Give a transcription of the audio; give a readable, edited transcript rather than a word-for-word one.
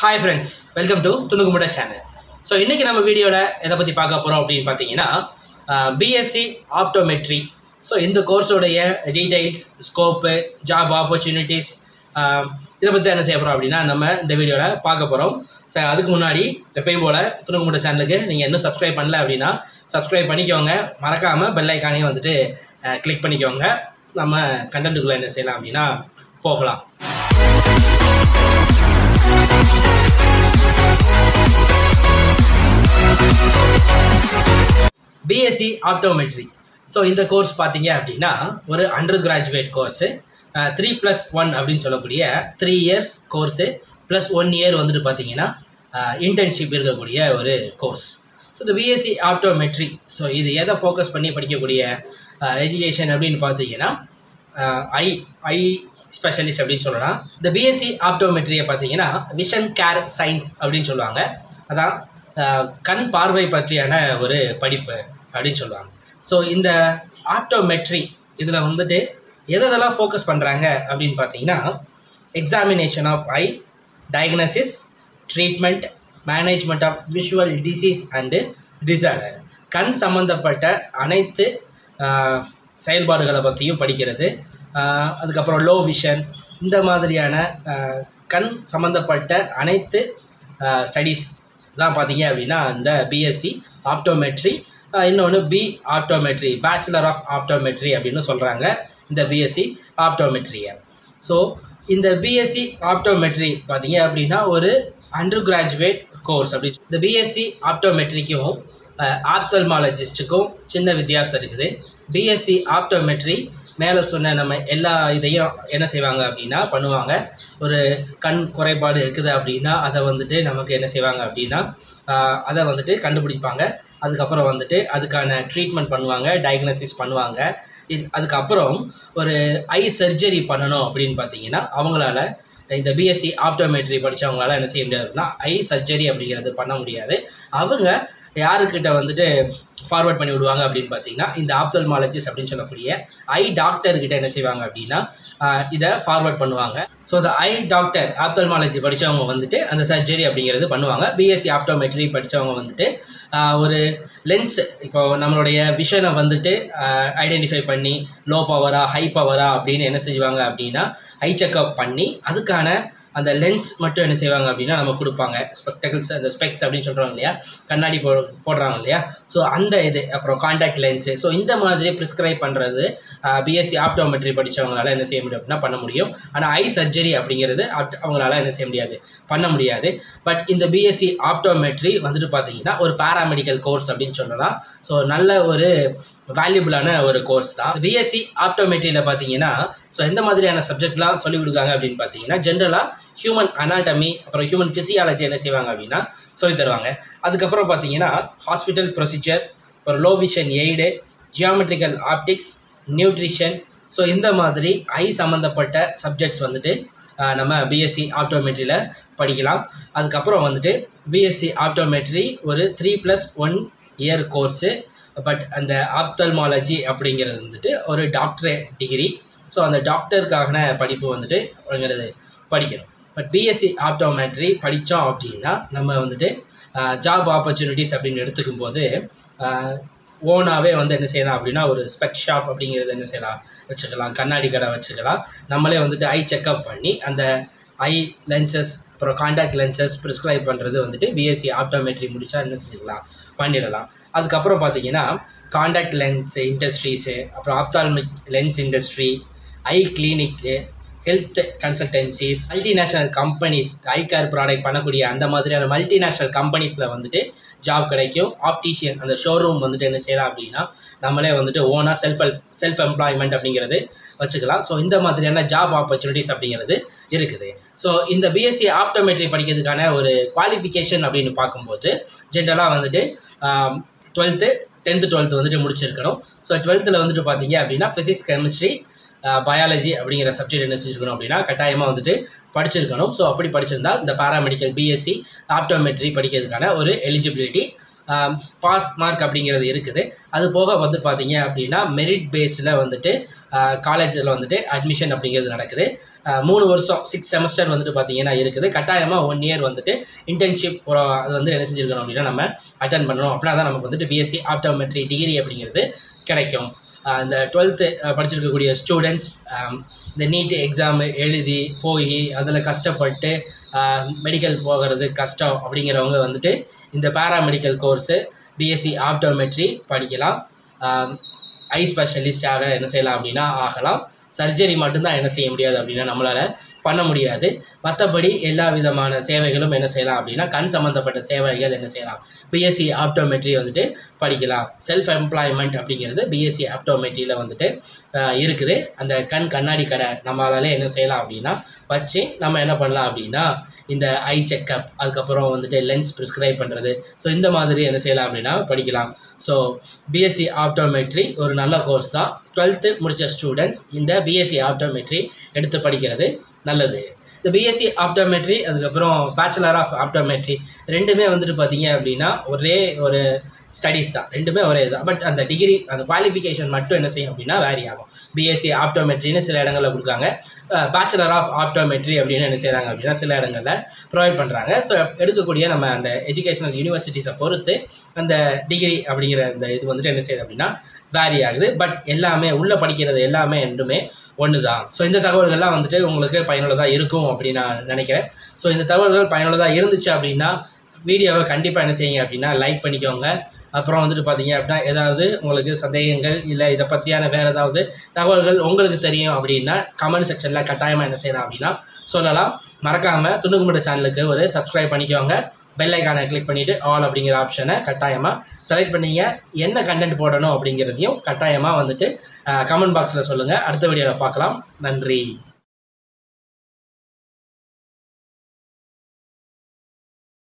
Hi friends, welcome to Tunukumada channel. So இன்னைக்கு நம்ம வீடியோல எதை பத்தி பார்க்க போறோம் அப்படினு பாத்தீங்கன்னா BSc Optometry. So இந்த கோர்ஸோடைய டீடைல்ஸ், ஸ்கோப், ஜாப் ஆப்பர்சூனிட்டிஸ் இத பத்தி என்ன செய்ய போறோம் அப்படினா நம்ம இந்த வீடியோல பார்க்க போறோம். சோ அதுக்கு முன்னாடி எப்பவும் போல துணுக்குமுட சேனலுக்கு நீங்க இன்னும் Subscribe பண்ணல அப்படினா Subscribe பண்ணிக்கோங்க. மறக்காம பெல் ஐகானையும் வந்துட்டு கிளிக் பண்ணிக்கோங்க. நம்ம கண்டென்ட்க்குள்ள என்ன செய்யலாம் அப்படினா போகலாம். BSc Optometry. So இந்த கோர்ஸ் பாத்தீங்க அப்படினா ஒரு undergraduate கோர்ஸ் 3+1 அப்படினு சொல்லக்கூடிய 3 years கோர்ஸ் plus 1 year வந்துட்டு பாத்தீங்கன்னா இன்டர்ன்ஷிப் இருக்கக்கூடிய ஒரு course. So the BSc Optometry. So இது எதை ஃபோக்கஸ் பண்ணி படிக்கக்கூடிய எஜுகேஷன் அப்படினு பாத்தீங்கன்னா ஐ ஸ்பெஷலிஸ்ட் அப்படினு சொல்லலாம். இந்த BSc Optometry பாத்தீங்கன்னா விஷன் கேர் சயின்ஸ் அப்படினு சொல்வாங்க. அதான் கண் பார்வை பற்றியான ஒரு படிப்பு அப்படினு சொல்வாங்க. ஸோ இந்த ஆப்டோமெட்ரி இதில் வந்துட்டு எதெல்லாம் ஃபோக்கஸ் பண்ணுறாங்க அப்படின்னு பார்த்தீங்கன்னா examination of eye, diagnosis, treatment, management of visual disease and disorder, கண் சம்மந்தப்பட்ட அனைத்து செயல்பாடுகளை பற்றியும் படிக்கிறது. அதுக்கப்புறம் லோ விஷன், இந்த மாதிரியான கண் சம்மந்தப்பட்ட அனைத்து ஸ்டடீஸ் தான் பார்த்தீங்க அப்படின்னா இந்த BSc Optometry. இன்னொன்று Optometry, பேச்சுலர் ஆஃப் ஆப்டோமெட்ரி அப்படின்னு சொல்கிறாங்க இந்த BSc Optometry-யை. ஸோ இந்த BSc Optometry பார்த்தீங்க அப்படின்னா ஒரு அண்டர்கிராஜுவேட் கோர்ஸ். அப்படி இந்த BSc Optometry-க்கும் ஆப்தல்மாலஜிஸ்ட்டுக்கும் சின்ன வித்தியாசம் இருக்குது. BSc Optometry மேலே சொன்ன நம்ம எல்லா இதையும் என்ன செய்வாங்க அப்படின்னா பண்ணுவாங்க. ஒரு கண் குறைபாடு இருக்குது அப்படின்னா அதை வந்துட்டு நமக்கு என்ன செய்வாங்க அப்படின்னா அதை வந்துட்டு கண்டுபிடிப்பாங்க. அதுக்கப்புறம் வந்துட்டு அதுக்கான ட்ரீட்மெண்ட் பண்ணுவாங்க, டயக்னோசிஸ் பண்ணுவாங்க. அதுக்கப்புறம் ஒரு ஐ சர்ஜரி பண்ணணும் அப்படின்னு பார்த்தீங்கன்னா அவங்களால இந்த BSc Optometry படித்தவங்களால என்ன செய்ய முடியாது அப்படின்னா ஐ சர்ஜரி அப்படிங்கிறது பண்ண முடியாது. அவங்க யாருக்கிட்ட வந்துட்டு ஃபார்வர்ட் பண்ணி விடுவாங்க அப்படின்னு பார்த்தீங்கன்னா இந்த ஆப்தல்மாலஜிஸ்ட் அப்படின்னு சொல்லக்கூடிய ஐ டாக்டர்கிட்ட என்ன செய்வாங்க அப்படின்னா இதை ஃபார்வர்ட் பண்ணுவாங்க. ஸோ இந்த ஐ டாக்டர் ஆப்தல்மாலஜி படித்தவங்க வந்துட்டு அந்த சர்ஜரி அப்படிங்கிறது பண்ணுவாங்க. BSc Optometry படித்தவங்க வந்துட்டு ஒரு லென்ஸ், இப்போ நம்மளுடைய விஷனை வந்துட்டு ஐடென்டிஃபை பண்ணி லோ பவரா ஹை பவரா அப்படின்னு என்ன செய்வாங்க அப்படின்னா ஐ செக்அப் பண்ணி அதுக்கான அந்த லென்ஸ் மட்டும் என்ன செய்வாங்க அப்படின்னா நம்ம கொடுப்பாங்க. ஸ்பெக்டகிள்ஸ், அந்த ஸ்பெக்ஸ் அப்படின்னு சொல்கிறாங்க இல்லையா, கண்ணாடி போடுறாங்க இல்லையா. ஸோ அந்த இது அப்புறம் காண்டாக்ட் லென்ஸு. ஸோ இந்த மாதிரி ப்ரிஸ்கிரைப் பண்ணுறது BSc Optometry படித்தவங்களால என்ன செய்ய முடியும் அப்படின்னா பண்ண முடியும். ஆனால் ஐ சர்ஜரி அப்படிங்கிறது அவங்களால என்ன செய்ய முடியாது, பண்ண முடியாது. பட் இந்த BSc Optometry வந்துட்டு பார்த்தீங்கன்னா ஒரு பேராமெடிக்கல் கோர்ஸ் அப்படின்னு சொல்லலாம். ஸோ நல்ல ஒரு வேல்யூபிளான ஒரு கோர்ஸ் தான். BSc Optometry-ல பார்த்தீங்கன்னா ஸோ எந்த மாதிரியான சப்ஜெக்ட்லாம் சொல்லிக் கொடுக்காங்க அப்படின்னு பார்த்தீங்கன்னா ஜென்ரலாக ஹியூமன் அனாட்டமி, அப்புறம் ஹியூமன் ஃபிசியாலஜி என்ன செய்வாங்க அப்படின்னா சொல்லி தருவாங்க. அதுக்கப்புறம் பார்த்தீங்கன்னா ஹாஸ்பிட்டல் ப்ரொசீஜர், அப்புறம் low vision aid, geometrical optics, nutrition. So இந்த மாதிரி ஐ சம்மந்தப்பட்ட சப்ஜெக்ட்ஸ் வந்துட்டு நம்ம BSc Optometry-ல படிக்கலாம். அதுக்கப்புறம் வந்துட்டு BSc Optometry ஒரு 3+1 year கோர்ஸு. பட் அந்த ஆப்தல்மாலஜி அப்படிங்கிறது வந்துட்டு ஒரு டாக்டரேட் டிகிரி. ஸோ அந்த டாக்டருக்கான படிப்பு வந்துட்டு படிக்கணும். பட் BSc Optometry படித்தோம் அப்படின்னா நம்ம வந்துட்டு ஜாப் ஆப்பர்ச்சுனிட்டிஸ் அப்படின்னு எடுத்துக்கும் போது ஓனாகவே வந்து என்ன செய்யலாம் அப்படின்னா ஒரு ஸ்பெக் ஷாப் அப்படிங்கிறது என்ன செய்யலாம் வச்சுக்கலாம், கண்ணாடி கடை வச்சுக்கலாம். நம்மளே வந்துட்டு ஐ செக்அப் பண்ணி அந்த ஐ லென்சஸ், அப்புறம் காண்டாக்ட் லென்சஸ் ப்ரிஸ்கிரைப் பண்ணுறது வந்துட்டு BSc Optometry முடித்தா என்ன செஞ்சுக்கலாம், பண்ணிடலாம். அதுக்கப்புறம் பார்த்தீங்கன்னா காண்டாக்ட் லென்ஸ் இண்டஸ்ட்ரீஸு, அப்புறம் ophthalmic lens industry, eye clinic, health consultancies, multinational companies, eye care product பண்ணக்கூடிய அந்த மாதிரியான மல்டிநேஷ்னல் கம்பெனிஸில் வந்துட்டு ஜாப் கிடைக்கும். ஆப்டிஷியன், அந்த ஷோரூம் வந்துட்டு என்ன செய்யலாம் அப்படின்னா நம்மளே வந்துட்டு ஓனாக செல்ஃப் எம்ப்ளாய்மெண்ட் அப்படிங்கிறது வச்சுக்கலாம். ஸோ இந்த மாதிரியான ஜாப் ஆப்பர்ச்சுனிட்டிஸ் அப்படிங்கிறது இருக்குது. ஸோ இந்த BSc Optometry படிக்கிறதுக்கான ஒரு குவாலிஃபிகேஷன் அப்படின்னு பார்க்கும்போது ஜென்ரலாக வந்துட்டு 10th 12th வந்துட்டு முடிச்சிருக்கணும். ஸோ 12th வந்துட்டு பார்த்தீங்க அப்படின்னா ஃபிசிக்ஸ், கெமிஸ்ட்ரி, பயாலஜி அப்படிங்கிற சப்ஜெக்ட் என்ன செஞ்சுருக்கணும் அப்படின்னா கட்டாயமாக வந்துட்டு படிச்சிருக்கணும். ஸோ அப்படி படிச்சிருந்தால் இந்த பேராமெடிக்கல் BSc Optometry படிக்கிறதுக்கான ஒரு எலிஜிபிலிட்டி பாஸ் மார்க் அப்படிங்கிறது இருக்குது. அது போக வந்து பார்த்தீங்க அப்படின்னா மெரிட் பேஸில் வந்துட்டு காலேஜில் வந்துட்டு அட்மிஷன் அப்படிங்கிறது நடக்குது. 3 வருஷம் 6 செமஸ்டர் வந்துட்டு பார்த்தீங்கன்னா இருக்குது. கட்டாயமாக 1 இயர் வந்துட்டு இன்டர்ன்ஷிப் அது வந்து என்ன செஞ்சுருக்கணும் அப்படின்னா நம்ம அட்டன் பண்ணணும். அப்படின்னா தான் நமக்கு வந்துட்டு பிஎஸ்சி ஆப்டோமெட்ரி டிகிரி அப்படிங்கிறது கிடைக்கும். இந்த 12th படிச்சிருக்கக்கூடிய ஸ்டூடெண்ட்ஸ் இந்த நீட் எக்ஸாம் எழுதி போய் அதில் கஷ்டப்பட்டு மெடிக்கல் போகிறது கஷ்டம் அப்படிங்கிறவங்க வந்துட்டு இந்த பேராமெடிக்கல் கோர்ஸு பிஎஸ்சி ஆப்டோமெட்ரி படிக்கலாம். ஐ ஸ்பெஷலிஸ்டாக என்ன செய்யலாம் அப்படின்னா ஆகலாம். சர்ஜரி மட்டும்தான் என்ன செய்ய முடியாது அப்படின்னா நம்மளால் பண்ண முடியாது. மற்றபடி எல்லா விதமான சேவைகளும் என்ன செய்யலாம் அப்படின்னா கண் சம்மந்தப்பட்ட சேவைகள் என்ன செய்யலாம் பிஎஸ்சி ஆப்டோமெட்ரி வந்துட்டு படிக்கலாம். செல்ஃப் எம்ப்ளாய்மெண்ட் அப்படிங்கிறது பிஎஸ்சி ஆப்டோமெட்ரியில் வந்துட்டு இருக்குது. அந்த கண்ணாடி கடை நம்மளால என்ன செய்யலாம் அப்படின்னா வச்சு நம்ம என்ன பண்ணலாம் அப்படின்னா இந்த ஐ செக்கப், அதுக்கப்புறம் வந்துட்டு லென்ஸ் ப்ரிஸ்கிரைப் பண்ணுறது, ஸோ இந்த மாதிரி என்ன செய்யலாம் அப்படின்னா படிக்கலாம். ஸோ பிஎஸ்சி ஆப்டோமெட்ரி ஒரு நல்ல கோர்ஸ் தான். 12th முடித்த ஸ்டூடெண்ட்ஸ் இந்த பிஎஸ்சி ஆப்டோமெட்ரி எடுத்து படிக்கிறது நல்லது. இந்த பிஎஸ்சி ஆப்டோமெட்ரி அதுக்கப்புறம் பேச்சுலர் ஆஃப் ஆப்டோமெட்ரி ரெண்டுமே வந்துட்டு பார்த்தீங்க அப்படின்னா ஒரே ஒரு ஸ்டடீஸ் தான், ரெண்டுமே ஒரே தான். பட் அந்த டிகிரி அந்த குவாலிஃபிகேஷன் மட்டும் என்ன செய்யும் அப்படின்னா வேரி ஆகும். பிஎஸ்சி ஆப்டோமெட்ரின்னு சில இடங்களில் கொடுக்காங்க, பேச்சுலர் ஆஃப் ஆப்டோமெட்ரி அப்படின்னு என்ன செய்கிறாங்க அப்படின்னா சில இடங்களில் ப்ரொவைட் பண்ணுறாங்க. ஸோ எடுக்கக்கூடிய நம்ம அந்த எஜுகேஷனல் யூனிவர்சிட்டிஸை பொறுத்து அந்த டிகிரி அப்படிங்கிற அந்த இது வந்துட்டு என்ன செய்யுது அப்படின்னா வேரி ஆகுது. பட் எல்லாமே உள்ளே படிக்கிறது எல்லாமே ரெண்டுமே ஒன்று தான். ஸோ இந்த தகவல்கள்லாம் வந்துட்டு உங்களுக்கு பயனுள்ளதாக இருக்கும் அப்படின்னு நான் நினைக்கிறேன். ஸோ இந்த தகவல்கள் பயனுள்ளதாக இருந்துச்சு அப்படின்னா வீடியோவை கண்டிப்பாக என்ன செய்யுங்க அப்படின்னா லைக் பண்ணிக்கோங்க. அப்புறம் வந்துட்டு பார்த்தீங்க அப்படின்னா ஏதாவது உங்களுக்கு சந்தேகங்கள் இல்லை இதை பற்றியான வேறு ஏதாவது தகவல்கள் உங்களுக்கு தெரியும் அப்படின்னா கமெண்ட் செக்ஷனில் கட்டாயமாக என்ன செய்யலாம் அப்படின்னா சொல்லலாம். மறக்காமல் துணுக்குமுட்டை சேனலுக்கு ஒரு சப்ஸ்கிரைப் பண்ணிக்கோங்க. பெல் ஐக்கானை கிளிக் பண்ணிவிட்டு ஆல் அப்படிங்கிற ஆப்ஷனை கட்டாயமாக செலக்ட் பண்ணிங்க. என்ன கண்டென்ட் போடணும் அப்படிங்கிறதையும் கட்டாயமாக வந்துட்டு கமெண்ட் பாக்ஸில் சொல்லுங்கள். அடுத்த வீடியோவில் பார்க்கலாம். நன்றி.